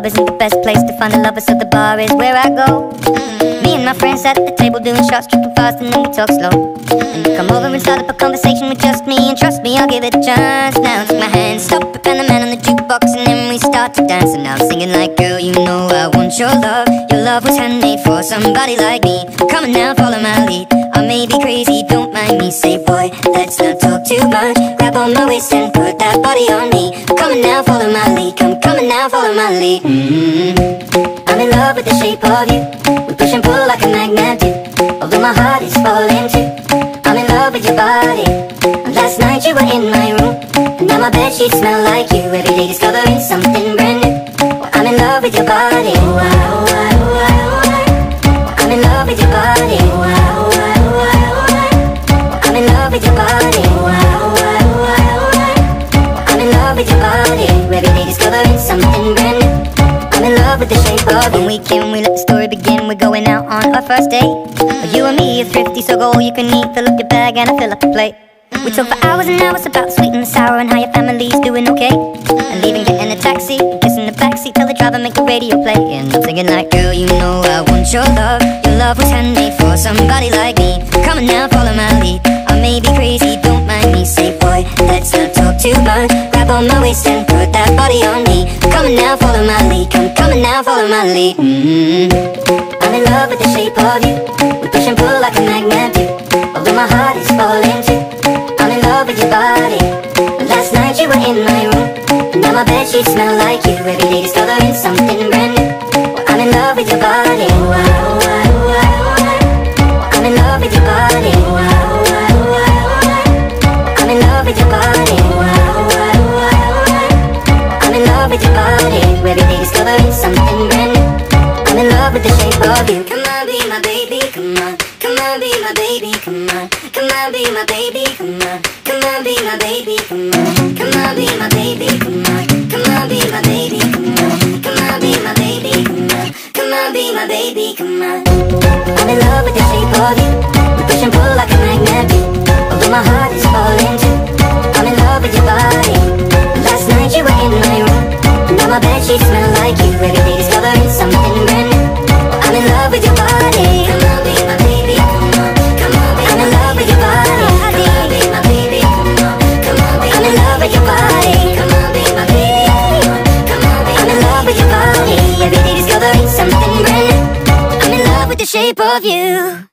club isn't the best place to find a lover, so the bar is where I go. Me and my friends sat at the table doing shots, tripping fast, and then we talk slow. And you come over and start up a conversation with just me, and trust me, I'll give it a chance. Now take my hand, stop it, and the man on the jukebox, and then we start to dance. And now I'm singing like, girl, you know I want your love. Your love was handmade for somebody like me. Come on now, follow my lead. I may be crazy, don't mind me. Say, boy, let's not talk too much. Grab on my waist and put that body on me. Come on now, follow my lead. Come on now, follow my lead. I'm in love with the shape of you. We push and pull like a magnet do. Although my heart is falling too. I'm in love with your body. And last night you were in my room, and now my bedsheets smell like you. Every day discovering something brand new. Well, I'm in love with your body. I'm in love with your body. I'm in love with your body. I'm in love with your body. Every day discovering something brand new. I'm in love with the shape of you. When we can, we let the story begin. We're going out on our first date. You and me are thrifty, so go all you can eat. Fill up your bag and I fill up the plate. We talk for hours and hours about sweet and the sour, and how your family's doing okay. And leaving, getting a taxi, kissing the backseat, tell the driver make the radio play. And I'm singing like, girl, you know I want your love. Your love was handmade for somebody like me. Come on now, follow my lead. I may be crazy, don't mind me. Say, boy, let's not talk too much. Grab on my waist and put that body on me. Come on now, follow my lead. Come on now, follow my lead. I'm in love with the shape of you. We push and pull like a magnet do. Although my heart is falling too. I'm in love with your body. Last night you were in my room, and now my bedsheets smell like you. Every day discovering something brand new. Well, I'm in love with your body. I'm in love with your body. I'm in love with your body. I'm in love with your body. Every day discovering something brand new. I'm in love with the shape of you. Come on, be my baby, come on. Come on, be my baby, come on. Come on, be my baby, come on. Come on, be my baby, come on. Come on, be my baby, come on. Come on, be my baby, come on. Come on, be my baby, come on. Come on, be my baby, come on. I'm in love with the shape of you. We push and pull like a magnet do. Although my heart is falling too. I'm in love with your body. Last night you were in my room, and now my bedsheets smell like you. Every day discovering something brand new. I'm in love with your body. Come on, be my baby, come on. Come on, be I'm in love with your body. Come on, be my baby, come on. Come on, be I'm in love with your body. Come on, be my baby, come on. Come on, be I'm in love with your body. Every day discovering something brand new. I'm in love with the shape of you.